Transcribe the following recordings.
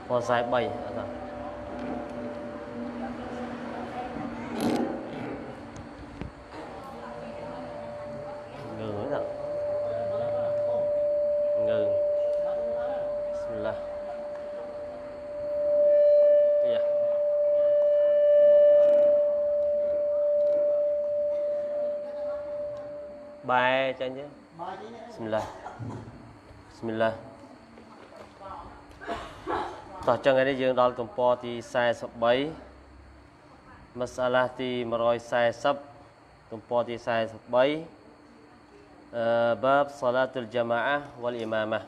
Phò sai bay ngừng nữa ngừng Bismillah iya bài cho anh chứ Bismillah Bismillah tỏ chân ngày đây dương đo tổng po thì sai sập bấy masalah thì mà rồi sai sập tổng po thì sai sập bấy bab salatul jamaah wal imamah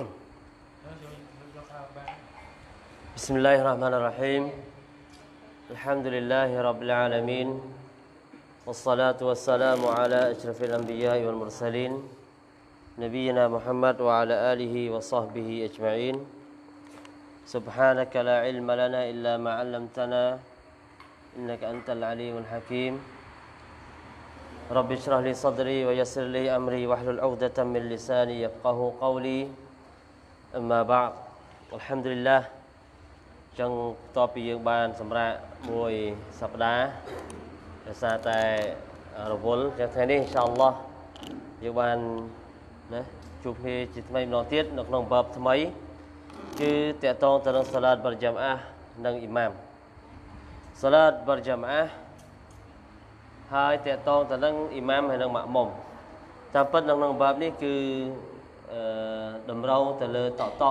Bismillahirrahmanirrahim Alhamdulillahi rabbil alamin wassalatu wassalamu ala asyrafil anbiya'i wal mursalin Nabiyyina Muhammad wa ala alihi wa sahbihi ajma'in Subhanaka la ilma lana illa ma 'allamtana innaka antal alimul hakim Rabbi shrah li sadri wa yassir li amri wahlul 'uqdatam min lisani yafqahu qawli amma ba'd Alhamdulillah trong toពីយើងបានសម្រាប់មួយសប្តាហ៍ដោយសារតែរវល់ចឹងថ្ងៃនេះអ៊ីនសាអល់ឡោះយើងបានណាជួបគ្នាជាថ្មីម្ដងទៀតនៅក្នុងបបថ្មីគឺតកតងទៅនឹងសាឡាតបរចាំអានិងអ៊ីម៉ាមសាឡាតបរចាំអាហើយតកតងទៅនឹងអ៊ីម៉ាមហើយនិងម៉ាក់មុំតាមពិតនៅក្នុងបបនេះគឺតម្រូវទៅលើតក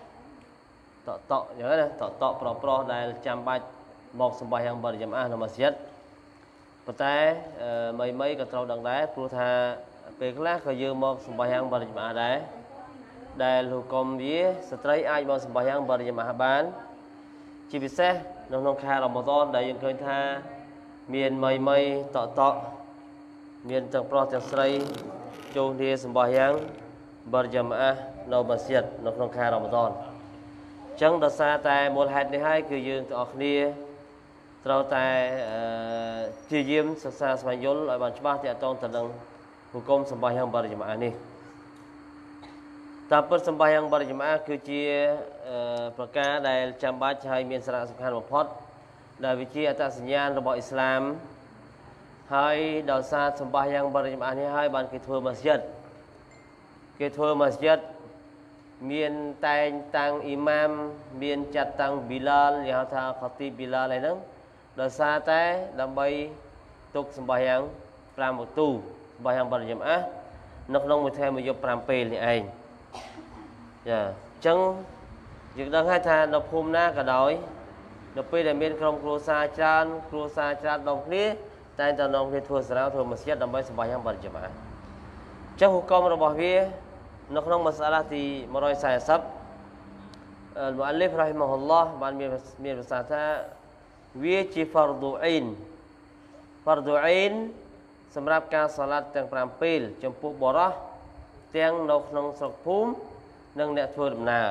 យ៉ាងណាតកប្រុសដែលចាំបាច់មកសម្បាយ៉ាងបរិយាមអានៅម៉ាស្ជីតប៉ុន្តែមីក៏ត្រូវដឹងដែរព្រោះថាពេលខ្លះក៏យើងមកសម្បាយ៉ាងបរិយាមអាដែរដែលហុគមវាស្ត្រីអាចមកសម្បាយ៉ាងបរិយាមអាបានជាពិសេសនៅក្នុងខែរ៉ាម៉ាឌនដែលយើងឃើញថាមានមីតកមានទាំងប្រុសទាំងស្រីចូលគ្នាសម្បាយ៉ាងបរិយាមអានៅម៉ាស្ជីតនៅក្នុងខែរ៉ាម៉ាឌនចឹងដោយសារតែមូលហេតុនេះហើយគឺយើងទាំងអស់គ្នាត្រូវតែព្យាយាមសិក្សាស្វែងយល់ឲ្យបានច្បាស់ទាក់ទងទៅនឹងហុគមសម្បាយ៉ាងបរិយាមអានេះតាមពិតសម្បាយ៉ាងបរិយាមអាគឺជាប្រការដែលចាំបាច់ហើយមានសារៈសំខាន់បំផុតដែលវាជាអត្តសញ្ញាណរបស់អ៊ីស្លាមហើយដោយសារសម្បាយ៉ាងបរិយាមអានេះហើយបានគេធ្វើម៉ាស្ជីតមានតែងតាំងអ៊ីម៉ាមមានចាត់តាំងប៊ីឡាលគេហៅថាខ៉ាទីបប៊ីឡាលហ្នឹងដោយសារតែដើម្បីទុកសម្បាយ៉ាង5វក្ទូសម្បាយ៉ាងបរិយាមអានៅក្នុងមួយថ្ងៃមួយយប់5ពេលនេះឯងចាអញ្ចឹងយើងដឹងហើយថានៅភូមិណាក៏ដោយនៅពេលដែលមានក្រុមគ្រួសារច្រើនដងគ្នាតែងតែនាំគ្នាធ្វើសារ៉ាវធ្វើម៉ាស្ជីតដើម្បីសម្បាយ៉ាងបរិយាមអាអញ្ចឹងហុគមរបស់វានៅក្នុងមសាឡាទី140al-muallif rahimahullah បានមានប្រសាសន៍ថាវាជា fardu ain សម្រាប់ការសាឡាត់ទាំង5ពេលចំពោះបុរសទាំងនៅក្នុងស្រុកភូមិនិងអ្នកធ្វើដំណើរ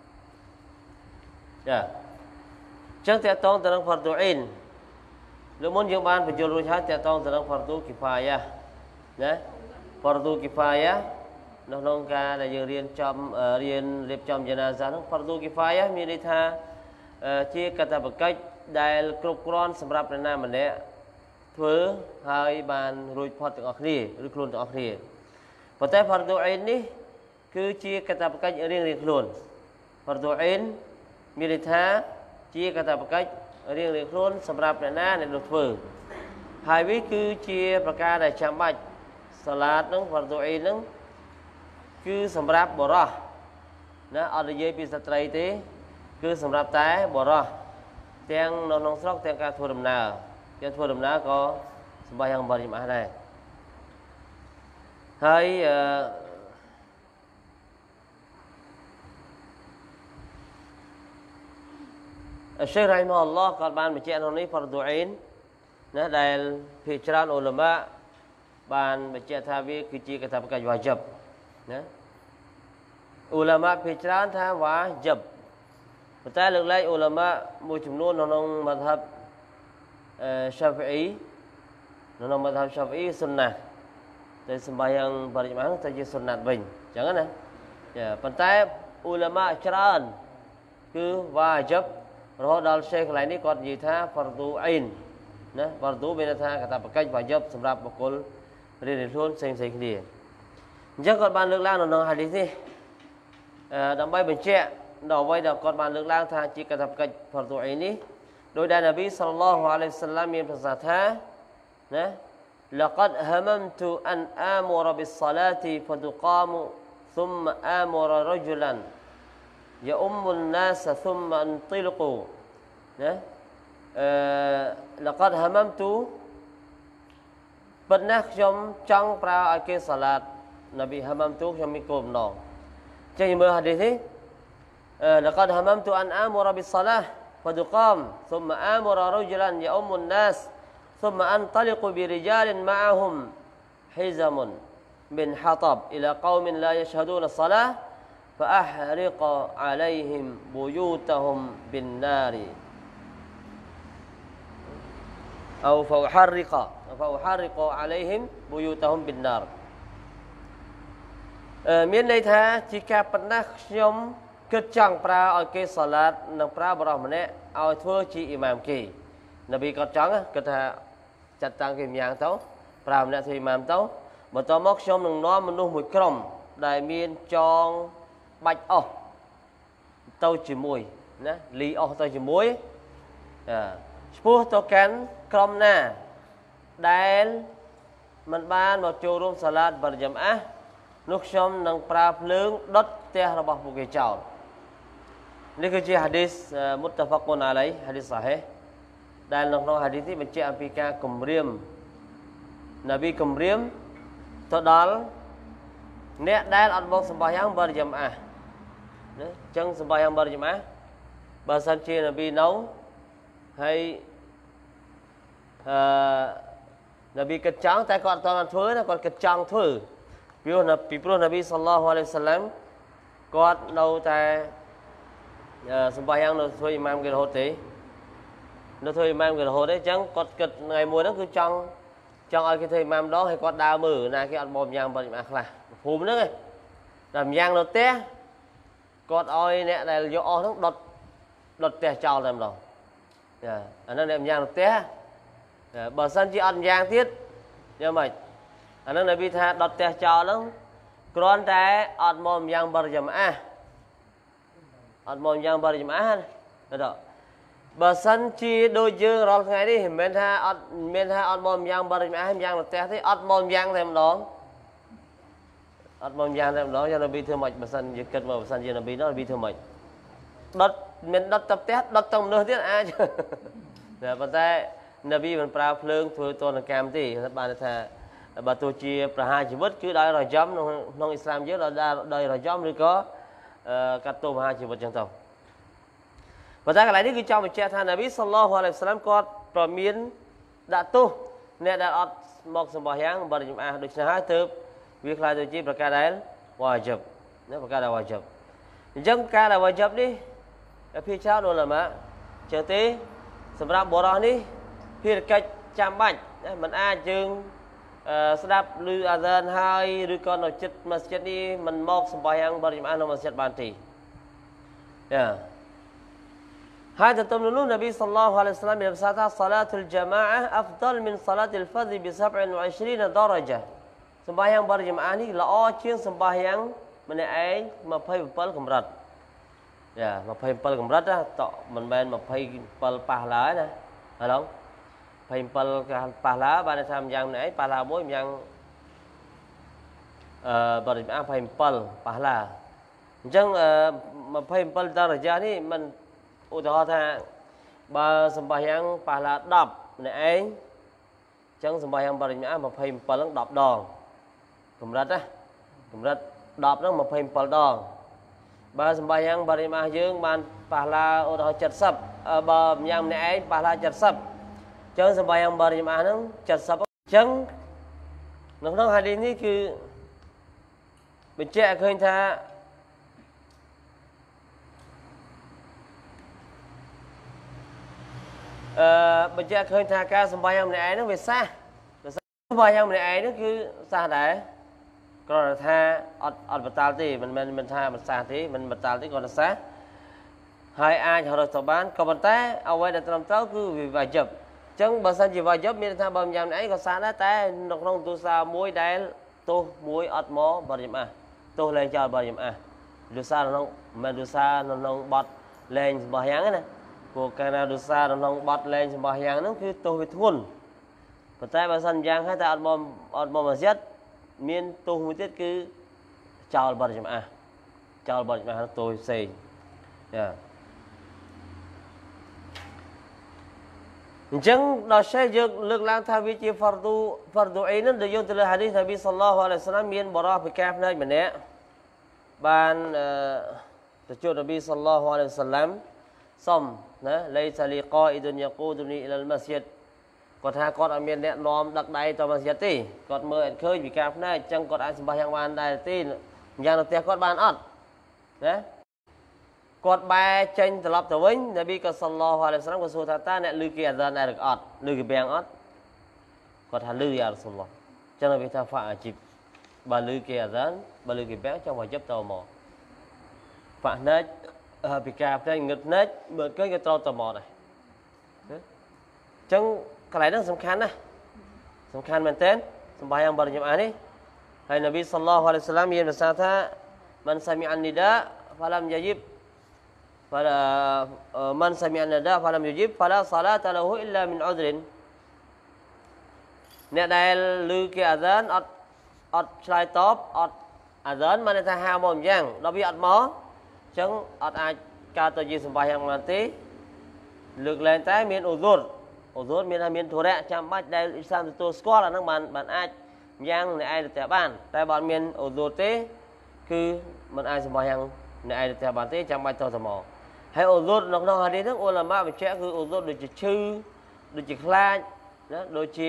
ចាអញ្ចឹងតកតងទៅនឹង fardu ain លើមុនយើងបានបញ្យល់រួចហើយតកតងទៅនឹង fardu kifayah ណា fardu kifayahនៅក្នុងការដែលយើងរៀបចំយ៉ាណាហ្សាហ្នឹង fardu kifayah មានន័យថាជាកាតព្វកិច្ចដែលគ្រប់គ្រាន់សម្រាប់នរណាម្នាក់ធ្វើហើយបានរួចផុតទាំងអស់គ្នាឬខ្លួនទាំងអស់គ្នាប៉ុន្តែ fardu ain នេះគឺជាកាតព្វកិច្ចរៀងខ្លួន fardu ain មានន័យថាជាកាតព្វកិច្ចរៀងខ្លួនសម្រាប់អ្នកណាអ្នកនោះធ្វើហើយវាគឺជាប្រការដែលចាំបាច់សាឡាតហ្នឹង fardu ain ហ្នឹងគឺសម្រាប់បុរសណាអត់និយាយពីស្ត្រីទេគឺសម្រាប់តែបុរសទាំងនៅក្នុងស្រុកទាំងការធ្វើដំណើរក៏សម្បាយ៉ាងបរិយាមអាដែរហើយSyekh rahimahullah ក៏បានបញ្ជាក់ក្នុងនេះ fardu ain ណាដែលភាគច្រើនឧលាមាបានបញ្ជាក់ថាវាគឺជាកាតព្វកិច្ចវ៉ាជីបណាឧលាមាភាគច្រើនថាវ៉ាជីបប៉ុន្តែលើកលែងឧលាមាមួយចំនួននៅក្នុងមធ្យបសាហ្វីអ៊ីនៅក្នុងមធ្យបសាហ្វីអ៊ីសុនណាតែសម្បាយ៉ាងបរិយាមាទៅជាសុនណាវិញអញ្ចឹងណាចាប៉ុន្តែឧលាមាច្រើន cứ wajib rồiដល់ Sheikh កន្លែងនេះគាត់និយាយថា fardu ain ណា fardu មានន័យថាកាតព្វកិច្ច wajib សម្រាប់បុគ្គលរៀនខ្លួនផ្សេងៗគ្នាអញ្ចឹងគាត់បានលើកឡើងនៅក្នុង hadith នេះដើម្បីបញ្ជាក់ដល់អ្វីដែលគាត់បានលើកឡើងថាជាកាតព្វកិច្ច fardu ain នេះដោយដែលនប៊ី sallallahu alaihi wasallam មានប្រសាសន៍ថាណា لقد هممت أن آمر بالصلاة فتقام ثم آمر رجلا يؤم الناس ثم انطلقوا لقد هممت ប៉ុន្តែខ្ញុំចង់ប្រើឲ្យគេសាឡាតនប៊ី هممت ខ្ញុំមានគោលបំណងចេះមើលហាឌីសនេះ لقد هممت أن آمر بالصلاة فتقام ثم آمر رجلا يؤم الناس ثم أنطلق برجال معهم حزم من حطب إلى قوم لا يشهدون الصلاة فأحرق عليهم بيوتهم بالنار أو فأحرق عليهم بيوتهم بالنار មានន័យថាជាការប៉ុណ្ណាខ្ញុំគិតចង់ប្រើឲ្យគេសាឡាតនិងប្រើបរិសម្នាក់ឲ្យធ្វើជាអ៊ីម៉ាមគេនប៊ីគាត់ចង់គាត់ថាចាត់តាំងគេម្យ៉ាងទៅប្រើម្នាក់ធ្វើអ៊ីម៉ាមទៅបន្ទាប់មកខ្ញុំនឹងនាំមនុស្សមួយក្រុមដែលមានចងបាច់អស់ទៅជាមួយណាលីអស់ទៅជាមួយឈ្មោះទៅកាន់ក្រុមណាដែលមិនបានមកចូលរួមសាឡាតបរិយាមអានោះខ្ញុំនឹងប្រើភ្លើងដុតផ្ទះរបស់ពួកគេចោលនេះគឺជាហាឌីសមុតហ្វាគុនអាឡៃហាឌីសសាហេះដែលនៅក្នុងហាឌីសនេះបញ្ជាក់អំពីការគម្រាមនប៊ីគម្រាមទៅដល់អ្នកដែលអត់មកសម្បះយ៉ាងបរិយាមអាណាអញ្ចឹងសម្បះយ៉ាងបរិយាមអាបើសិនជានប៊ីនៅហើយនប៊ីគិតចង់តែគាត់អត់បានធ្វើណាគាត់គិតចង់ធ្វើពីព្រោះនប៊ីសល្លឡោះអាឡៃហ៊ីវសឡាំគាត់នៅតែសម្បះយ៉ាងនៅធ្វើអ៊ីម៉ាមគេរហូតទេនៅធ្វើអ៊ីម៉ាមគេរហូតទេអញ្ចឹងគាត់គិតថ្ងៃមួយហ្នឹងគឺចង់ឲ្យគេធ្វើអ៊ីម៉ាមម្ដងហើយគាត់ដើរមើលណាគេអត់មកយ៉ាងបរិយាមខ្លះភូមិហ្នឹងឯងតែម្យ៉ាងនៅផ្ទះគាត់ឲ្យអ្នកដែលយកអស់ហ្នឹងដុតផ្ទះចោលតែម្ដងអាហ្នឹងអ្នកម្យ៉ាងនៅផ្ទះបើសិនជាអត់ម្យ៉ាងទៀតយ៉ាងម៉េចអាហ្នឹងនប៊ីថាដុតផ្ទះចោលហ្នឹងគ្រាន់តែអត់មកម្យ៉ាងបរិយាមអាអត់មកម្យ៉ាងបរិយាមអាណាបើសិនជាដូចយើងរាល់ថ្ងៃនេះមិនមែនថាអត់មកម្យ៉ាងបរិយាមអាម្យ៉ាងនៅផ្ទះទេអត់មកម្យ៉ាងតែម្ដងអត់មកម្យ៉ាងតែម្ដងយ៉ាងនប៊ីធ្វើម៉េចបើសិនយើងគិតមកបើសិនជានប៊ីនោះនប៊ីធ្វើម៉េចដុតមិនដុតទៅផ្ទះដុតទៅមនុស្សទៀតអាចតែប៉ុន្តែនប៊ីមិនប្រើភ្លើងធ្វើទណ្ឌកម្មទេបានថាបើទោះជាប្រហារជីវិតគឺដោយរយំក្នុងអ៊ីស្លាមយើងដោយរយំឬក៏កាត់ទោសប្រហារជីវិតចឹងទៅប៉ុន្តែកន្លែងនេះគឺចង់បញ្ជាក់ថានប៊ីសល្លឡោះអាឡៃហ៊ីវសឡាំគាត់ប្រមានដាក់ទោសអ្នកដែលអត់មកសម្បះយ៉ាងបរិយាមអាដូច្នេះហើយទើបវាខ្លាចទៅជាប្រការដែលវ៉ាជីបណាប្រការដែលវ៉ាជីបអញ្ចឹងការដែលវ៉ាជីបនេះភាគច្រើនឧឡាម៉ាចឹងទេសម្រាប់បុរសនេះភារកិច្ចចាំបាច់មិនអាចយើងស្ដាប់ឮអាហ្សានហើយឬក៏នៅចិត្តមស្ជីតនេះមិនមកសម្បះយ៉ាងបរិយាមអានៅមស្ជីតបានទេហើយទៅទំនោះនប៊ីសល្លឡោះអាឡៃហ៊ីវសឡាមមានប្រសាសន៍ថាសាឡាតុលជាម៉ាអ៊ា أفضل من صلاة الفجر ب27 درجة សម្បះយ៉ាងបរិយាមអានេះល្អជាងសម្បះយ៉ាងម្នាក់ឯង27កម្រិត27កម្រិតណាតមិនមែន27ប៉ះឡើយណាហឡូ27ប៉ះឡាបានថាម្យ៉ាងម្នាក់ឯងប៉ះឡាមួយម្យ៉ាងបរិយាមអា27ប៉ះឡាអញ្ចឹង27ដរយ៉ានេះមិនឧទាហរណ៍ថាបើសម្បះយ៉ាងប៉ះឡា10ម្នាក់ឯងអញ្ចឹងសម្បះយ៉ាងបរិយាមអា27ហ្នឹង10ដងកម្រិតណាកម្រិត10ហ្នឹង27ដងបើសម្បះយ៉ាងបរិមាណយើងបានប៉ះឡាឧទាហរណ៍70បើម្យ៉ាងម្នាក់ឯងប៉ះឡា70អញ្ចឹងសម្បះយ៉ាងបរិមាណហ្នឹង70អញ្ចឹងនៅក្នុងហាឌីសនេះគឺបញ្ជាក់ឃើញថាបញ្ជាក់ឃើញថាការសម្បះយ៉ាងម្នាក់ឯងហ្នឹងវាសះសម្បះយ៉ាងម្នាក់ឯងហ្នឹងគឺសះដែរគ្រាន់តែថាអត់បតាល់ទេមិនមែនថាមិនសះទេមិនបតាល់ទេគ្រាន់តែសះ hai ai họ được bán còn vấn té ao ai đã làm tao cứ vì vài chập chẳng bà san chỉ vài chập miền tham bầm nhầm ấy có sáng đó té nó không tu sa muối đáy tu muối ớt mó bật nhầm tu lên cho bật nhầm dosa nó mà dosa nó bật lên bờ giang này của cái nào dosa nó bật lên bờ giang nó cứ tu với thun và tại bà san giang hay ta ớt mó mà giết miền tu mới tiết cứ chào bật nhầm chào bật nhầm tôi xây Jeng dasya jeng lực lang thabi chi fardu ain được dùng từ lời hadith Nabi sallallahu alaihi wasallam miền bara fikaf này mình nè ban từ chỗ Nabi sallallahu alaihi wasallam xong nè laysa li qa'idun yaquduni ila al masjid còn hai con ở miền nè nom đặt đây cho masjid ti còn mơ ăn khơi fikaf này chẳng còn ai sembahyang ban đây ti yang được tiệt con ban ớt nè còn bài tranh từ lập từ vĩnh Nabi sallallahu alaihi wasallam của số ta nè lư kia ra này được ớt lư cái bèn ớt còn thà lư ya Rasulullah cho nên ta phải chụp bà lư kia ra bà lư cái bèn trong vài chấp tàu mò phải nết bị cạp trên ngực nết bật cái tàu mò này chẳng cái này rất sầm khăn mình tên sầm bài yang baru jemaah ni hay Nabi sallallahu alaihi wasallam yang bersabda man sami'an nida falam yajib pada man sami'an nida falam yujib fala salata lahu illa min udhrinអ្នកដែលឮគេអាហ្សានអត់ឆ្លើយតបអត់អាហ្សានមិនថាហៅមកអញ្ចឹងដល់វាអត់មកអញ្ចឹងអត់អាចកើតទៅជាសម្បាយ៉ាងបានទេលើកលែងតែមានឧទ្រមានថាមានធរៈចាំបាច់ដែលអ៊ីស្លាមទទួលស្គាល់អាហ្នឹងបានអាចយ៉ាងអ្នកឯងទៅបានតែបើអត់មានឧទ្រទេគឺមិនអាចសម្បាយ៉ាងអ្នកឯងទៅបានទេចាំបាច់ទៅមកហើយឧទ្រនៅក្នុងហាឌីសហ្នឹងអ៊ុលម៉ាបញ្ជាក់គឺឧទ្រដូចជាឈឺដូចជាខ្លាចណាដូចជា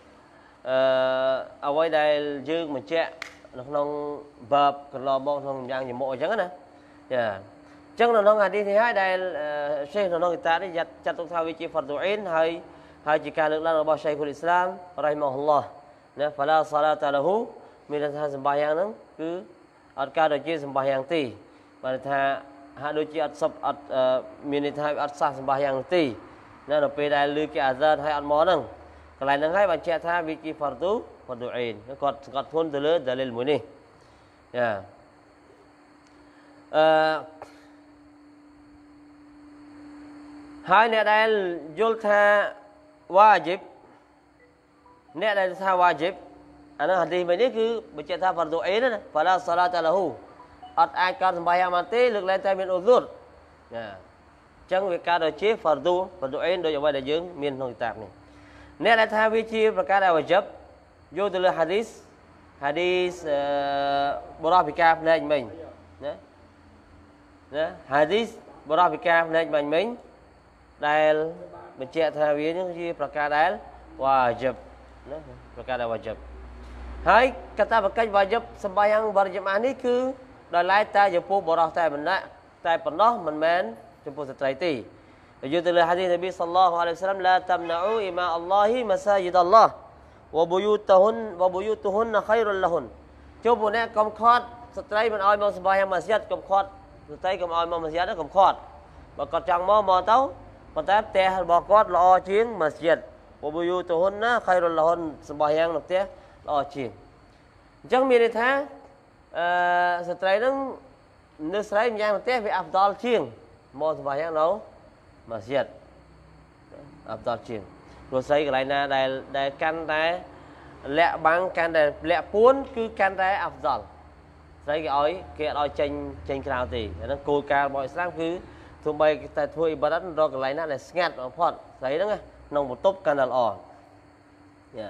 អ្វីដែលយើងបញ្ជាក់នៅក្នុង verb កន្លងមកក្នុងយ៉ាងជាមកអញ្ចឹងណាចាអញ្ចឹងនៅក្នុងហាឌីសនេះហើយដែលសេះនៅក្នុងគីតាបនេះចាត់ទុកថាវាជា fardu ain ហើយជាការលើកឡើងរបស់ Shaykhul Islam rahimahullah ណា fala salata lahu មានថាសម្បាយ៉ាងហ្នឹងគឺអត់កើតដូចជាសម្បាយ៉ាងទេបើថាហាក់ដូចជាអត់មានន័យថាអត់សះសម្បាយ៉ាងទេណាដល់ពេលដែលឮគេអាហ្សានហើយអត់មកហ្នឹងកន្លែងហ្នឹងហើយបញ្ជាក់ថាវាជា fardu ain គាត់ធន់ទៅលើ dalil មួយនេះចាហើយអ្នកដែលយល់ថា wajib អ្នកដែលថា wajib អានោះហាឌីសមួយនេះគឺបញ្ជាក់ថា fardu ain ណា fala salata lahu អត់អាចកើតសម្បាយ៉ាងបានទេលើកលែងតែមានឧទ្រចាអញ្ចឹងវាកើតដូចជា fardu ain ដូចអ្វីដែលយើងមានក្នុងគីតាបនេះអ្នកដែលថាវាជាប្រការដែល wajib យកទៅលើហាឌីសបរោះពីការផ្លែកមិញណាហាឌីសបរោះពីការផ្លែកមិញដែលបញ្ជាក់ថាវានឹងជាប្រការដែល wajib ណាប្រការដែល wajib ហើយកតាបកិច្ច wajib សម្បាយ៉ាងវរយមានេះគឺដោយឡែកតែចំពោះបរោះតែប៉ុណ្ណោះមិនមែនចំពោះស្ត្រីទេយកទៅលើហាឌីសនប៊ីសល្លឡោះអាឡៃហ៊ីវសល្លាមឡាតាំណាអ៊ូអ៊ីម៉ាអល់ឡោះម៉ាសាជីដអល់ឡោះوبيوتهن خير لهن ចូលពួកអ្នកកុំខត់ស្ត្រីមិនឲ្យមកសម្បាយ៉ាងម៉ាស្យិតកុំខត់ស្ត្រីកុំឲ្យមកម៉ាស្យិតកុំខត់បើគាត់ចង់មកទៅប៉ុន្តែផ្ទះរបស់គាត់ល្អជាងម៉ាស្យិត وبيوتهن خير لهن សម្បាយ៉ាងនៅផ្ទះល្អជាងអញ្ចឹងមានន័យថាស្ត្រីនឹងនៅស្រីម្យ៉ាងផ្ទះវាអាប់ដល់ជាងមកសម្បាយ៉ាងនៅម៉ាស្យិតអាប់ដល់ជាងព្រោះស្រីកន្លែងណាដែលកាន់តែលាក់បាំងកាន់តែលាក់ពួនគឺកាន់តែអាប់ដល់ស្រីគេឲ្យចេញក្រៅទេអាហ្នឹងគោលការណ៍របស់អ៊ីស្លាមគឺទោះបីតែធ្វើអ៊ីបាដាតរកកន្លែងណាដែលស្ងាត់បំផុតស្រីហ្នឹងក្នុងបន្ទប់កាន់តែល្អយ៉ា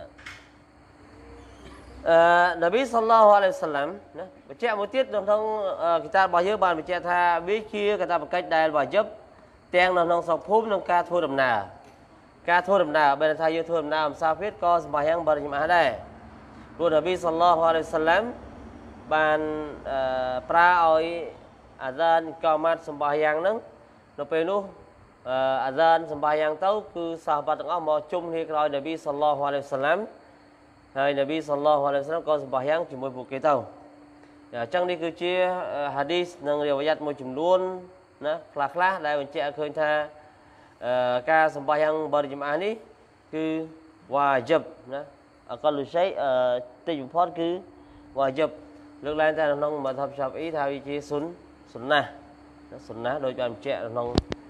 នប៊ីសល្លឡោះអាឡៃហ៊ីវសល្លាមណាបញ្ជាក់មួយទៀតនៅក្នុងគីតាបរបស់យើងបានបញ្ជាក់ថាវាជាកាតព្វកិច្ចដែល wajib ទាំងនៅក្នុងស្រុកភូមិនិងការធ្វើដំណើរបើថាយើងធ្វើដំណើរអំសាហ្វៀតក៏សម្បាយ៉ាងបារញ៉ាដែរព្រោះនប៊ីសល្លឡោះអាឡៃហ៊ីវសល្លាមបានប្រើឲ្យអាហ្សានកាម៉ាត់សម្បាយ៉ាងហ្នឹងនៅពេលនោះអាហ្សានសម្បាយ៉ាងទៅគឺសាហបាត់ទាំងអស់មកជុំគ្នាក្រោយនប៊ីសល្លឡោះអាឡៃហ៊ីវសល្លាមហើយនប៊ីសល្លឡោះអាឡៃហ៊ីវសល្លាមក៏សម្បាយ៉ាងជាមួយពួកគេទៅអញ្ចឹងនេះគឺជាហាឌីសនិងរិវ៉ាយ៉ាត់មួយចំនួនนะคลาคลาได้บรรจัยเคยท่าการสมบัติยังบริจาคนี้คือว่าจับนะก็รู้ใช้ตีจุดพอดคือว่าจับเรื่องแรงแต่น้องมาทำชอบý theo ý chíสุนนะโดยการแจกน้อง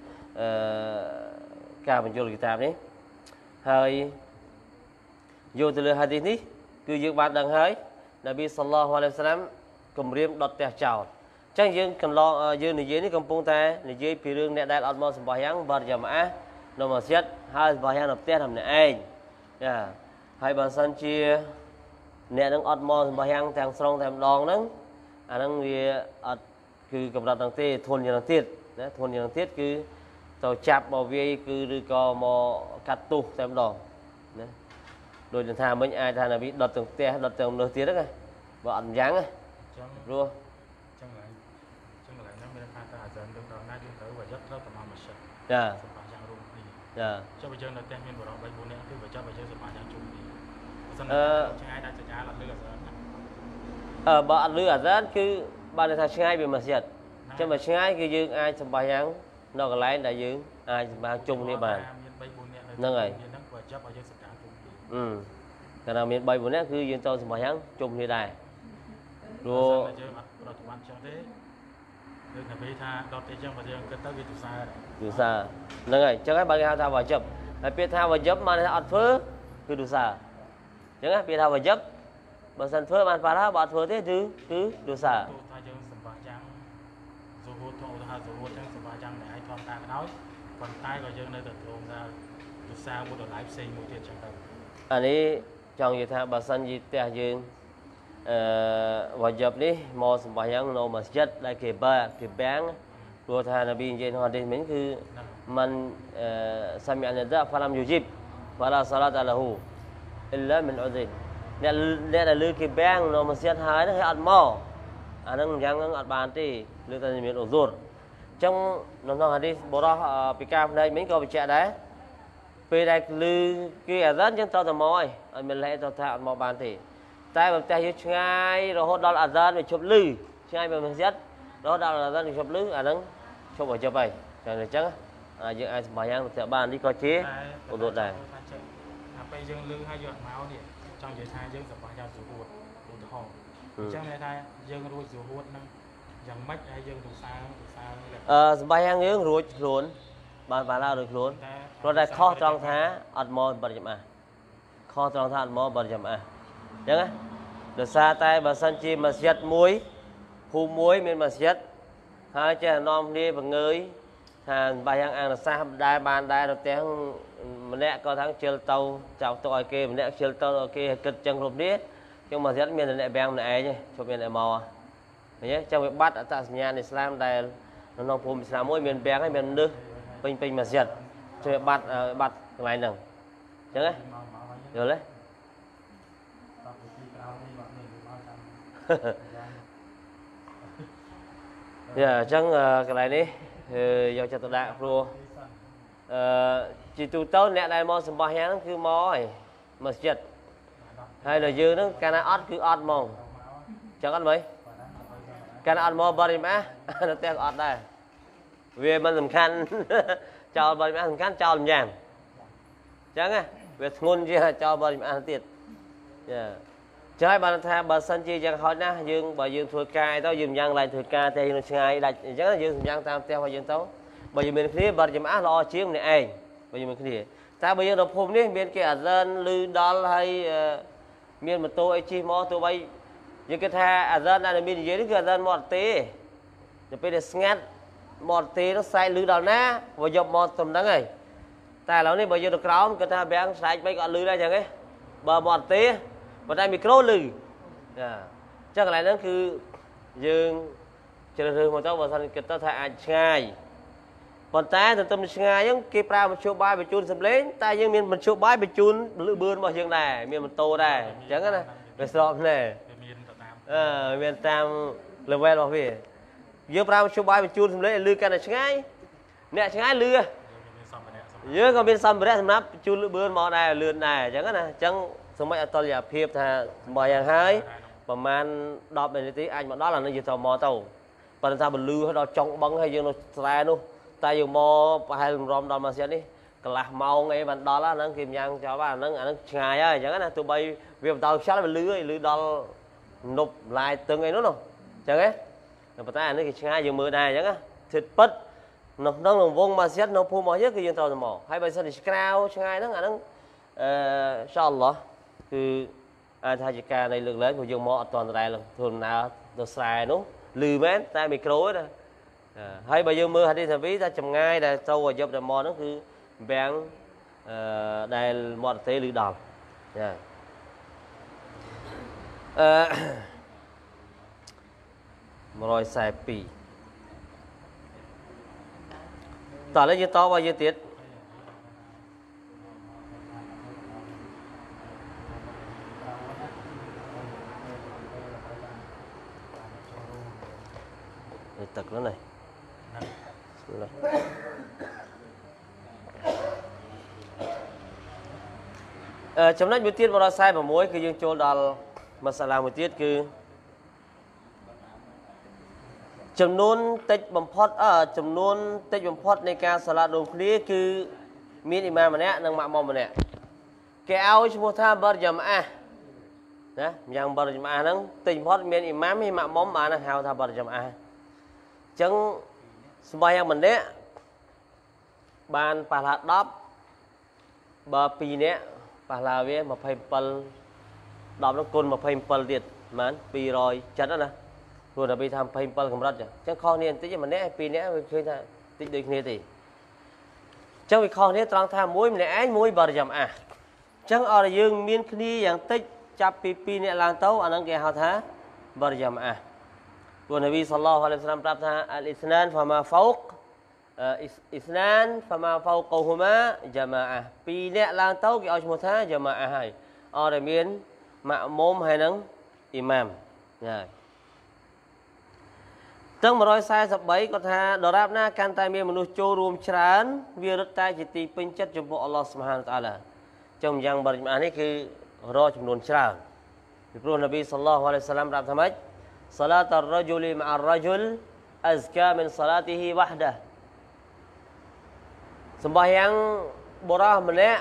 การบรรจุกิจกรรมนี้ហើយយកទៅលើហាឌីសនេះគឺយើងបានដឹងហើយនប៊ីសល្លឡោះអាឡៃហ៊ីវ៉ាសឡាមគម្រាមដុតផ្ទះចោលអញ្ចឹងយើងកន្លងយើងនិយាយនេះកំពុងតែនិយាយពីរឿងអ្នកដែលអត់មកសម្បោះយ៉ាងបាត់យ៉ាម៉ានៅម៉ាស៊ីតហើយសម្បោះយ៉ាងនៅផ្ទះតែម្នាក់ឯងចាហើយបើសិនជាអ្នកនឹងអត់មកសម្បោះយ៉ាងទាំងស្រុងតែម្ដងហ្នឹងអាហ្នឹងវាអត់គឺកម្រិតហ្នឹងទេធន់យ៉ាងទៀតណាធន់យ៉ាងទៀតគឺទៅចាប់មកវាយគឺឬក៏មកកាត់ទោសតែម្ដងណាដោយថាមិញអាចថានប៊ីដុតទាំងផ្ទះដុតទាំងមនុស្សទៀតហ្នឹងបើអត់យ៉ាងណាព្រោះចឹងឡើយហ្នឹងមានថាអាចារ្យនឹងដល់ណាយើងត្រូវបើយកត្រូវតាមម៉ាស៊ីនចាសម្រាប់យ៉ាងរួមគ្នាចាចុះបើយើងនៅផ្ទះមានបរិបទ3 4នាក់គឺបើចាប់បើយើងសម្រាប់យ៉ាងជុំគ្នាបើសិនឆ្ងាយដល់ចញ្ញាអត់លឺអាចារ្យបើអត់លឺអាចារ្យគឺបានថាឆ្ងាយពីម៉ាស៊ីនចឹងបើឆ្ងាយគឺយើងអាចសម្រាប់យ៉ាងនៅកន្លែងដែលយើងអាចសម្រាប់ជុំគ្នាបានមាន3 4នាក់ហ្នឹងហើយហ្នឹងបើចាប់បើយើងសម្រាប់ជុំគ្នាកាលណាមាន3 4នាក់គឺយើងទៅសម្រាប់យ៉ាងជុំគ្នាដែរព្រោះយើងអត់ប្រតិបត្តិចឹងទេដូចតែពេលថាដល់ទីចឹងបើយើងគិតទៅវាទុសាហ្នឹងហើយចឹងហើយបើគេហៅថាវាជិបហើយពាក្យថាវាជិបមកថាអត់ធ្វើគឺទុសាចឹងណាពាក្យថាវាជិបបើសិនធ្វើបានបាត់ហើយបើអត់ធ្វើទេគឺទុសាថាយើងសម្រាប់យ៉ាងសូហូតទៅថាសូហូតចឹងសម្រាប់យ៉ាងដែលអាចធម្មតាក៏ដោយប៉ុន្តែក៏យើងនៅតែទ្រង់ថាទុសាមួយដល់ live ផ្សេងមួយទៀតចឹងទៅអានេះចង់និយាយថាបើសិនជាផ្ទះយើងវ៉ាជិបនេះមកសម្រាប់យ៉ាងនៅម៉ាស្ជីតដែលគេបាំងព្រោះថានប៊ីនិយាយក្នុងហាឌីសមិញគឺមិនសាមីអនដាហ្វាឡាំយូជីបហ្វាឡាសាឡាតអាឡាហ៊ូអ៊ីឡាមិនអ៊ូឌីនអ្នកដែលលើគេបាំងនៅម៉ាស្ជីតហើយហ្នឹងគេអត់មកអាហ្នឹងយ៉ាងហ្នឹងអត់បានទេលើតែមានឧស៊ុរអញ្ចឹងនៅក្នុងហាឌីសបរោះពីការផ្នែកមិញក៏បញ្ជាក់ដែរពេលដែលឮគេអាហ្សានយើងត្រូវតែមកហើយអត់មានលេទៅថាអត់មកបានទេតែបើផ្ទះយើងឆ្ងាយរហូតដល់អាហ្សានវាឈប់ឮឆ្ងាយពីម៉ាស្ជីតរហូតដល់អាហ្សានវាឈប់ឮអាហ្នឹងឈប់ឲ្យជប់ហើយចឹងយើងអាចសម្បយ៉ាងទៅបាននេះក៏ជាឧទាហរណ៍ដែរតែពេលយើងឮហើយយើងអត់មកនេះចង់និយាយថាយើងសម្បយ៉ាងស៊ូហួតឧទាហរណ៍អញ្ចឹងន័យថាយើងរួចស៊ូហួតហ្នឹងយ៉ាងម៉េចហើយយើងទុសាសម្បយ៉ាងយើងរួចខ្លួនបានឡើងរួចខ្លួនព្រោះតែខុសត្រង់ថាអត់មកបរិយាមាខុសត្រង់ថាអត់មកបរិយាមាអញ្ចឹងណាដោយសារតែបើសិនជាម៉ាស្ជីតមួយភូមិមួយមានម៉ាស្ជីតហើយចេះនាំគ្នាបង្ងើយថាបាយ៉ាងអង្គសាសដែរបានដែរទៅផ្ទះម្នាក់ក៏ថាជិលទៅចោលទៅឲ្យគេម្នាក់ជិលទៅឲ្យគេគិតចឹងគ្រប់នេះចឹងម៉ាស្ជីតមានអ្នកបាំងម្នាក់ឯងជប់មានអ្នកមកឃើញទេចឹងវាបាត់អត្តសញ្ញាណអ៊ីស្លាមដែលក្នុងភូមិអ៊ីស្លាមមួយមានបាំងហើយមានមនុស្សពេញម៉ាស្ជីតជួយបាត់កន្លែងហ្នឹងចឹងណាយល់ទេយ៉ាអញ្ចឹងកន្លែងនេះយកចិត្តទុកដាក់ព្រោះជាទូទៅអ្នកដែលមកសម្បោះយ៉ាងហ្នឹងគឺមកហើយម៉ាស្ជីតហើយដល់យើងហ្នឹងកាលណាអត់គឺអត់ហ្មងចឹងអត់មើលកាលណាអត់មកបរិមានៅផ្ទះក៏អត់ដែរវាមិនសំខាន់ចោលបរិមាសំខាន់ចោលយ៉ាងចឹងណាវាធ្ងន់ជាងចោលបរិមាទៀតយ៉ាចឹងហើយបានថាបើសិនជាយ៉ាងហោចណាស់យើងបើយើងធ្វើការទៅយើងយ៉ាងឡើងធ្វើការតែយើងឆ្ងាយដាច់អញ្ចឹងយើងយ៉ាងតាមផ្ទះរបស់យើងទៅបើយើងមានគ្នាបរិមាល្អជាងម្នាក់ឯងបើយើងមានគ្នាតែបើយើងនៅភូមិនេះមានគេអាហ្សានឮដល់ហើយមានម៉ូតូអីជិះមកទោះបីយើងគិតថាអាហ្សានដែលមាននិយាយនេះគឺអាហ្សានមកទេទៅពេលដែលស្ងាត់មកទេនោះស្រែកឮដល់ណាបើយកមកទំហ្នឹងហើយតែឥឡូវនេះបើយើងទៅក្រោមគាត់ថាបាំងស្រែកមិនក៏អត់ឮដែរអញ្ចឹងឯងបើមកទេប៉ុន្តែមីក្រូឮចាអញ្ចឹងកន្លែងហ្នឹងគឺយើងជ្រើសរើសមកទៅបើសិនគិតទៅថាអាចឆ្ងាយប៉ុន្តែទន្ទឹមឆ្ងាយហ្នឹងគេប្រើមធ្យោបាយបញ្ជូនសម្លេងតែយើងមានមធ្យោបាយបញ្ជូនលឺបឿនរបស់យើងដែរមានម៉ូតូដែរអញ្ចឹងណាវាស្របគ្នាមានតាម level របស់វាយើងប្រើមធ្យោបាយបញ្ជូនសម្លេងឲ្យលឺកាន់តែឆ្ងាយអ្នកឆ្ងាយលឺយើងក៏មានសម្ភារៈសម្រាប់បញ្ជូនលឺបឿនមកដែរលឿនដែរអញ្ចឹងណាអញ្ចឹងសម្រាប់អតុល្យភាពថាសម្បយ៉ាងហើយប្រហែល10នាទីអាចមកដល់អានេះយើងទៅមកទៅប៉ុន្តែបលឺឲ្យដល់ចុងបឹងហើយយើងនៅស្រែនោះតែយើងមកប្រហែលរំដល់ម៉ាស៊ីននេះកន្លះម៉ោងអីបានដល់ហ្នឹងគេញ៉ាំងចោលអាហ្នឹងឆ្ងាយហើយអញ្ចឹងណាទោះបីវាបន្តខ្យល់វាលឺហើយលឺដល់នប់ឡាយទឹងអីនោះអញ្ចឹងហ៎ប៉ុន្តែអានេះគេឆ្ងាយយើងមើលដែរអញ្ចឹងណាធិតពិតនៅក្នុងវងម៉ាស៊ីននៅភូមិរបស់យើងគឺយើងត្រូវទៅមកហើយបើសិនជាឆ្ក្រៅឆ្ងាយហ្នឹងអាហ្នឹងអ៊ីនសាអល់ឡោះគឺអាចថាជាការនៃលើកលែងព្រោះយើងមកអត់ទាន់ដែរធ្វើដំណើរទៅស្រែនោះលឺមែនតែមីក្រូទេណាហើយបើយើងមើលហាឌីសនាប៊ីថាចម្ងាយដែលត្រូវឲ្យយកទៅមកហ្នឹងគឺវាំងដែលមកទេលឺដល់ចា142តោះឥឡូវយើងតបឲ្យយើងទៀតទឹកនោះនេះចំណុចមួយទៀត146គឺយើងចូលដល់មសាឡាមួយទៀតគឺចំនួនតិចបំផុតនៃការសាឡារួមគ្នាគឺមានអ៊ីម៉ាមម្នាក់និងម៉ាក់មុំម្នាក់គេឲ្យឈ្មោះថាបរយ៉ាម៉ាណាយ៉ាងបរយ៉ាម៉ាហ្នឹងតិចបំផុតមានអ៊ីម៉ាមហើយម៉ាក់មុំបានហៅថាបរយ៉ាម៉ាអញ្ចឹងសម្បាយ៉ាងម្នាក់បានប៉ះឡា10បើ2នាក់ប៉ះឡាវា27 10នោះគុណ27ទៀតបាន200ចិត្តណាព្រោះតែពីថា27កម្រិតអញ្ចឹងខុសគ្នាបន្តិចម្នាក់2នាក់វាឃើញថាតិចដូចគ្នាទេអញ្ចឹងវាខុសគ្នាត្រង់ថាមួយម្នាក់ឯងមួយបរិយាមអាអញ្ចឹងអរយើងមានគ្នាយ៉ាងតិចចាប់ពី2នាក់ឡើងទៅអាហ្នឹងគេហៅថាបរិយាមអាព្រោះនប៊ីសល្លឡោះអាឡៃហ៊ីវសល្លាមប្រាប់ថាអលអ៊ីស្នានហ្វាម៉ាហ្វោកអ៊ីស្នានហ្វាម៉ាហ្វោកហ៊ូម៉ាយ៉ាម៉ាអា2នាក់ឡើងទៅគេឲ្យឈ្មោះថាយ៉ាម៉ាអាហើយអរមានម៉ាក់មុំហើយនឹងអ៊ីម៉ាមហើយទាំង143គាត់ថាដរាបណាកាន់តែមានមនុស្សចូលរួមច្រើនវារឹតតែជាទីពេញចិត្តចំពោះអល់ឡោះស៊ុបហានតាឡាចឹងយ៉ាងបរិមាណនេះគឺរកចំនួនច្រើនពីព្រោះនប៊ីសល្លឡោះអាឡៃហ៊ីវសល្លាមប្រាប់ថាម៉េចសាឡាតរ៉ាជុលម៉ាអរ៉ាជុលអ៊ស្កាមិនសាឡាទីហ៊ីវ៉ាហ្ដាសម្បាយ៉ាងបុរសម្នាក់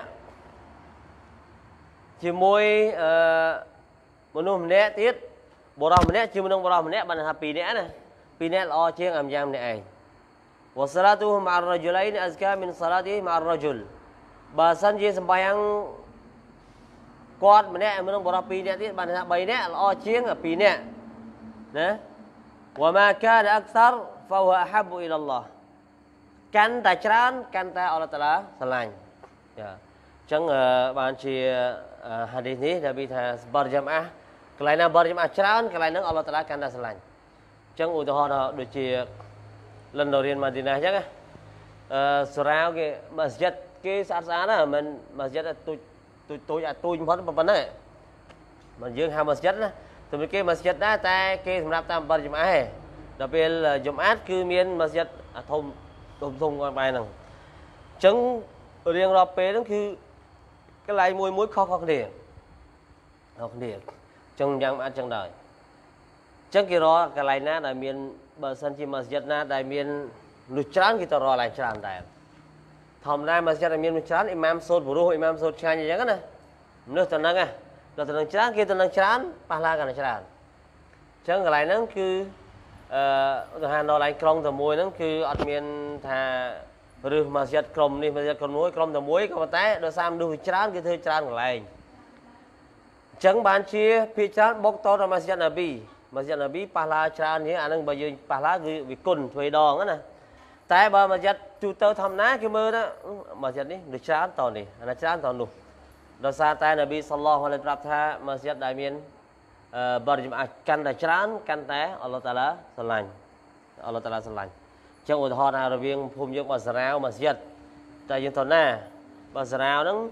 ជាមួយមនុស្សម្នាក់ទៀតបុរសម្នាក់ជាមួយនឹងបុរសម្នាក់បានថា2នាក់ណា2នាក់ល្អជាងអាម្យ៉ាងម្នាក់ឯងវ៉ាសាឡាទូម៉ារ៉ាជុលៃនអស្កាមិនសាឡាទីម៉ារ៉ាជុលបើសិនជាសម្បាយ៉ាងគាត់ម្នាក់មួយនឹងបុរស2នាក់ទៀតបានថា3នាក់ល្អជាង2នាក់ណាវ៉ាម៉ាកានអក្សារហ្វហ៊ូអហាប៊ូអ៊ីឡាឡោះកាន់តែច្រើនកាន់តែអល់ឡោះតាឡាស្រឡាញ់ចាអញ្ចឹងបានជាហាឌីសនេះដែលវាថាបរយ៉ាម៉ាកន្លែងណាបរយ៉ាម៉ាច្រើនកន្លែងហ្នឹងអល់ឡោះតាឡាកាន់តែស្រឡាញ់អញ្ចឹងឧទាហរណ៍ដូចជាលិនរៀនម៉ាឌីណាអញ្ចឹងសូរ៉ាវគេម៉ាស្ជីតគេស្អាតណាមិនម៉ាស្ជីតទូចអាទូចបំផុតប៉ុណ្ណឹងមិនយើងហៅម៉ាស្ជីតណាតែគេម៉ាស្ជីតដែរតែគេសម្រាប់តាមបរិយាម៉ាហ៎ដល់ពេលយំអាតគឺមានម៉ាស្ជីតធំគាត់បែរហ្នឹងអញ្ចឹងរៀងរាល់ពេលហ្នឹងគឺកន្លែងមួយខុសគ្នាអញ្ចឹងយ៉ាងអាចចឹងដែរអញ្ចឹងគេរកកន្លែងណាដែលមានបើសិនជាម៉ាស្ជីតណាដែលមានមនុស្សច្រើនគេទៅរកកន្លែងច្រើនដែរធម្មតាម៉ាស្ជីតដែលមានមនុស្សច្រើនអ៊ីម៉ាមសូត្រព្រោះអ៊ីម៉ាមសូត្រឆ្ងាញ់អញ្ចឹងណាមនុស្សទៅហ្នឹងដល់ទៅនឹងច្រើនគេទៅនឹងច្រើនប៉ះឡាកាន់តែច្រើនអញ្ចឹងកន្លែងហ្នឹងគឺឧទាហរណ៍ដល់កន្លែងក្រុងតែមួយហ្នឹងគឺអត់មានថាឬម៉ាស្ជីតក្រុមនេះម៉ាស្ជីតក្រុមមួយក្រុមតែមួយក៏ប៉ុន្តែដោយសារមនុស្សច្រើនគេធ្វើច្រើនកន្លែងអញ្ចឹងបានជាភាគច្រើនបុកតទៅម៉ាស្ជីតណាប៊ីប៉ះឡាច្រើននេះអាហ្នឹងបើយើងប៉ះឡាគឺវាគុណទ្វេដងណាតែបើម៉ាស្ជីតទូទៅធម្មតាគេមើលថាម៉ាស្ជីតនេះដូចច្រើនតនេះអាណាច្រើនតនោះដោយសារតែនប៊ីសល្លឡោះអាឡៃហ៊ីវប្រាប់ថាម៉ាស្ជីតដែលមានបរិយាកាន់តែច្រើនកាន់តែអល់ឡោះតាឡាស្រឡាញ់អល់ឡោះតាឡាស្រឡាញ់អញ្ចឹងឧទាហរណ៍ថារវាងភូមិយើងបាសារ៉ាវម៉ាស្ជីតតែយើងទៅណាបាសារ៉ាវហ្នឹង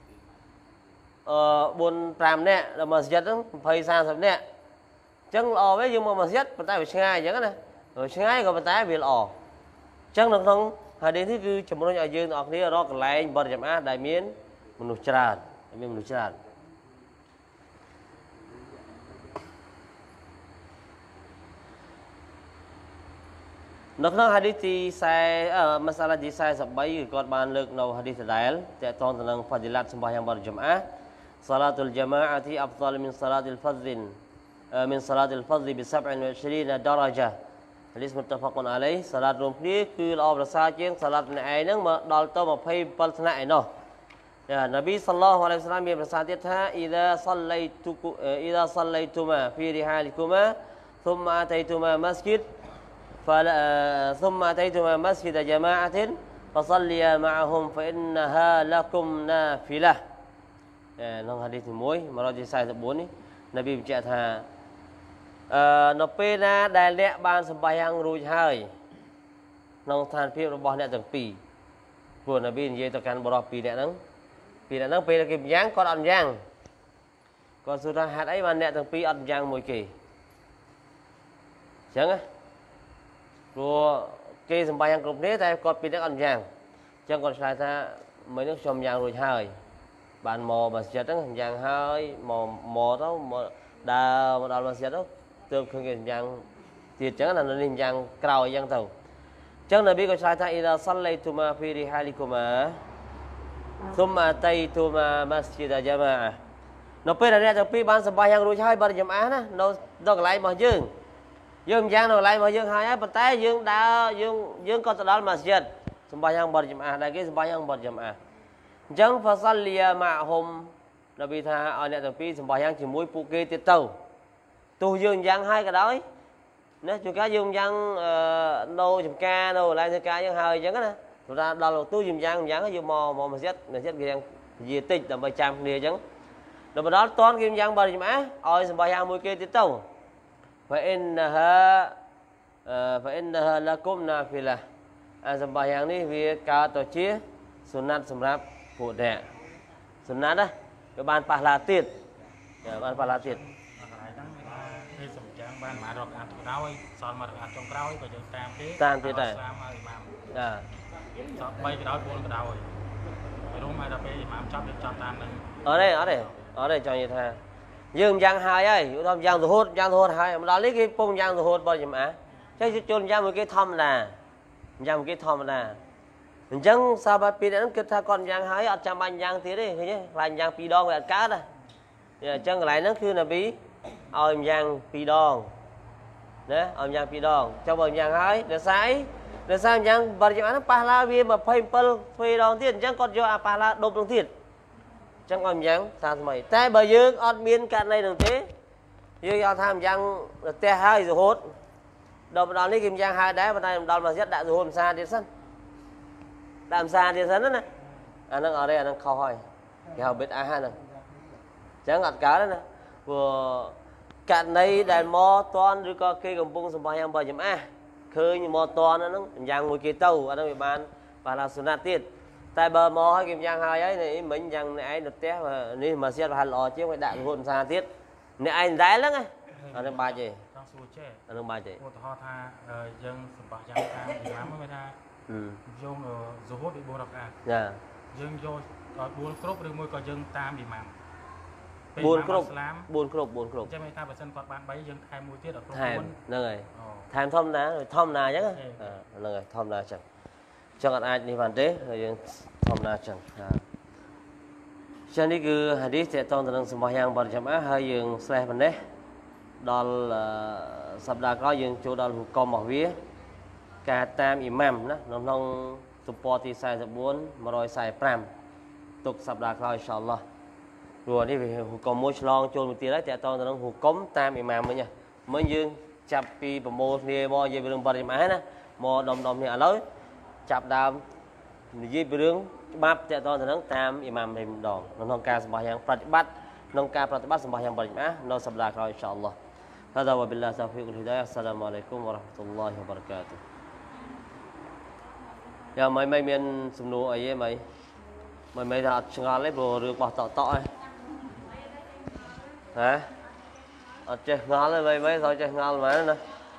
4 5នាក់ដល់ម៉ាស្ជីតហ្នឹង20 30នាក់អញ្ចឹងល្អវិញយើងមកម៉ាស្ជីតប៉ុន្តែវាឆ្ងាយអញ្ចឹងណាឆ្ងាយក៏ប៉ុន្តែវាល្អអញ្ចឹងនៅក្នុងហាឌីសនេះគឺជំរុញឲ្យយើងទាំងអស់គ្នារកកន្លែងបរិយាមាដែលមានមនុស្សច្រើន nó nói hadith thì sai masalah di sai sập bay còn bàn lực nào hadith đại tại toàn tầng fadilat sembahyang berjamaah salatul jamaah thì afdal min salatil fardhin min salatil fardhi bi 27 darajah hadith muttafaqun alaih salat rùm ní cứ lo ra xa chiến salat này nó mà đòi to mà phay bal này nó Nabi sallallahu alaihi wasallam dia bersabda tha idza sallaituma fi rihalikuma thumma ataituma masjid ثم أتيتما مسجد جماعة فصليا معهم فإنها لكم نافلة. Nông hadith muối mà nói sai tập 4 Nabi bercakap tha nó pe naដែលអ្នកបានសម្បាយ៉ាងរួចហើយក្នុងស្ថានភាពរបស់អ្នកទាំងពីរព្រោះ Nabi និយាយទៅកាន់បរិបពីរអ្នកហ្នឹងពេលគេយ៉ាងគាត់អត់យ៉ាងគាត់សួរថាហេតុអីបានអ្នកទាំងពីរអត់យ៉ាងមួយគេអញ្ចឹងណាព្រោះគេសម្បាយ៉ាងគ្រប់គ្នាតែគាត់ពីរនាក់អត់យ៉ាងអញ្ចឹងគាត់ឆ្លើយថាមួយនេះខ្ញុំយ៉ាងរួចហើយបានមកមកចិត្តហ្នឹងយ៉ាងហើយមកទៅមកដើរមកដល់មកចិត្តទៅទើបឃើញគេយ៉ាងទៀតអញ្ចឹងណានេះយ៉ាងក្រោយអញ្ចឹងទៅអញ្ចឹងនប៊ីក៏ឆ្លើយថាអ៊ីដាសឡៃទូម៉ាហ្វីរីហាលីកូម៉ាស៊ុមអាតៃទូម៉ាម៉ាស្ជីដយ៉ាម៉ានៅពេលដែលអ្នកទាំងពីរបានសម្បាយ៉ាងរួចហើយបាត់ចំអាណានៅកន្លែងរបស់យើងយ៉ាងនៅកន្លែងរបស់យើងហើយប៉ុន្តែយើងដើរយើងក៏ទៅដល់ម៉ាស្ជីដសម្បាយ៉ាងបាត់ចំអាដែរគេសម្បាយ៉ាងបាត់ចំអាអញ្ចឹងហ្វាសាលីយ៉ាម៉ាហ៊ុំនប៊ីថាឲ្យអ្នកទាំងពីរសម្បាយ៉ាងជាមួយពួកគេទៀតទៅទោះយើងយ៉ាងហើយក៏ដោយណាជួនកាលយើងយ៉ាងនៅចំការនៅកន្លែងធ្វើការយើងហើយអញ្ចឹងណាព្រោះថាដល់ទូយើងយ៉ាងយើងមកម៉ាស្ជីដគេយ៉ាងនិយាយតិចដើម្បីចាំគ្នាអញ្ចឹងដល់ដល់តនគេយ៉ាងបាត់ចំអាឲ្យសម្បាយ៉ាងមួយគេទៀតទៅفإنها لكم نافلة សម្បាយ៉ាងនេះវាកើតទៅជាសុណាត់សម្រាប់ពួកអ្នកសុណាត់ណាវាបានប៉ះឡាទៀតបានប៉ះឡាទៀតកន្លែងហ្នឹងគេសម្ចាំងបានមករកអានក្រោយសល់មករកអានចុងក្រោយក៏យើងតាមទៀតដែរស្លាមឲ្យម៉ាមចាសល់3ក្រោយ4ក្រោយរួមមកដល់ពេលម៉ាមចាប់យើងចាប់តាមនឹងអត់ទេចង់និយាយថាយើងយ៉ាងហើយឧទាហរណ៍យ៉ាងរហូតហើយមកដល់នេះគេពងយ៉ាងរហូតបើចំអាចេះជន់យ៉ាងមួយគេធម្មតាយ៉ាងមួយគេធម្មតាអញ្ចឹងសាបាពីហ្នឹងគិតថាគាត់យ៉ាងហើយអត់ចាំបាច់យ៉ាងទៀតទេឃើញទេខ្លាញ់យ៉ាង2ដងវាអត់កើតទេអញ្ចឹងកន្លែងហ្នឹងគឺនប៊ីឲ្យយ៉ាង2ដងណាឲ្យយ៉ាង2ដងចុះបើយ៉ាងហើយដោយសារយ៉ាងបើចំអាហ្នឹងប៉ះឡាវា27ទ្វេដងទៀតអញ្ចឹងគាត់យកអាប៉ះឡាដប់នឹងទៀតអញ្ចឹងឲ្យយ៉ាង30ថ្មីតែបើយើងអត់មានករណីនឹងទេយើងយកថាយ៉ាងផ្ទះហើយរហូតដល់ដល់នេះគេយ៉ាងហើយដែរប៉ុន្តែដល់មកចិត្តដាក់រហូតសាទៀតសិនដាក់សាទៀតសិនណាអាហ្នឹងអត់ទេអាហ្នឹងខុសហើយគេហៅបិទអាហ្នឹងអញ្ចឹងអត់កើតទេណាព្រោះករណីដែលមកតន់ឬក៏គេកំពុងសម្បាយ៉ាងបើចំអាឃើញមកតន់ហ្នឹងយ៉ាងមួយគេទៅអាហ្នឹងវាបានបាឡាសុណាត់ទៀតតែបើមកឲ្យគេយ៉ាងហើយនេះមិញយ៉ាងអ្នកឯងទៅផ្ទះនេះមកសៀតប្រហែលល្អជាងឲ្យដាក់រហូតសាទៀតអ្នកឯងដែរហ្នឹងអានេះបាច់ទេចង់សួរចេះអានឹងបាច់ទេឧទាហរណ៍ថាយើងសម្បាយ៉ាងតាមពីម៉ាំមិនថាយើងរហូតដល់4រកអាចាយើងយកដល់4គ្រប់ឬមួយក៏យើងតាមពីម៉ាំ 4គ្រប់4គ្រប់ចាំមិនថាបើសិនគាត់បាន3យើងថែមមួយទៀតដល់គ្រប់4 ហ្នឹងហើយថែមធម្មតាអញ្ចឹងហ្នឹងហើយធម្មតាអញ្ចឹងចឹងអត់អាចនេះបានទេយើងធម្មតាអញ្ចឹងនេះគឺហាឌីសទាក់ទងទៅនឹងសម្បាយ៉ាងបាត់ចាំហើយយើងស្រេះប៉ុណ្ណេះដល់សប្តាហ៍ក្រោយយើងចូលដល់ហុកមរបស់វាការតាមអ៊ីម៉ាំណាក្នុងទំព័រទី44 145ទុកសប្តាហ៍ក្រោយអ៊ីនសាអល់ឡោះព្រោះនេះវាហុកមមួយឆ្លងចូលមួយទៀតហើយទាក់ទងទៅនឹងហុកមតាមអ៊ីម៉ាំវិញមិញយើងចាប់ពីប្រមូលគ្នាមកនិយាយពីរឿងបាត់ចាំណាមកដុំគ្នាឥឡូវចាប់ដើមនិយាយពីរឿងច្បាប់ទាក់ទងទៅនឹងតាមអ៊ីម៉ាំវិញម្ដងក្នុងការសម្បាយ៉ាងប្រតិបត្តិក្នុងការប្រតិបត្តិសម្បាយ៉ាងបាត់ចាំនៅសប្តាហ៍ក្រោយអ៊ីនសាអល់ឡោះهذا وبالله التوفيق والهداية السلام عليكم ورحمة الله وبركاته យ៉ាមិនមានសំណួរអីទេមិនថាអត់ឆ្ងល់ទេព្រោះរឿងបោះតក់ឯងហ៎អត់ចេះឆ្ងល់ទេមិនសូវចេះឆ្ងល់មែនណា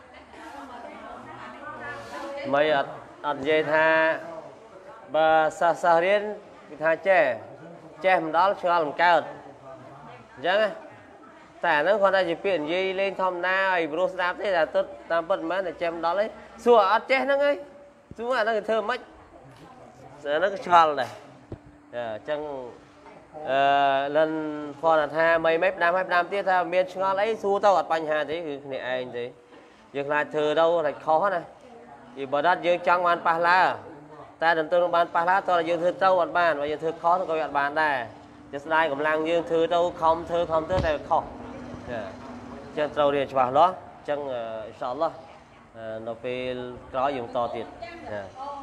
មិនអត់និយាយថាបើសិស្សរៀនគេថាចេះមិនដល់ឆ្ងល់មិនកើតអញ្ចឹងแต่นั้นคนได้จะเปลี่ยนยีเล่นทอมหน้าไอ้บรูซดาที่แต่ต้นตามเปิดมาแต่แจมđó lấy xua ăn chết nó ngay chúng mà nó thơ mất nó cái tròn này chẳng lần phò là tha mấy mép đam tiếp theo miền ngon lấy xua tao ở bánh hà thế này anh thế việc là thơ đâu là khó này thì bờ đất dương trong ban pa la ta đừng tương ban pa la to là dương thơ trâu ở bàn và dương thơ khó thôi coi bàn đây just like cầm lang dương thơ đâu không thơ này khó chân trâu điện cho đó chân inshallah nó phải có dùng to tiền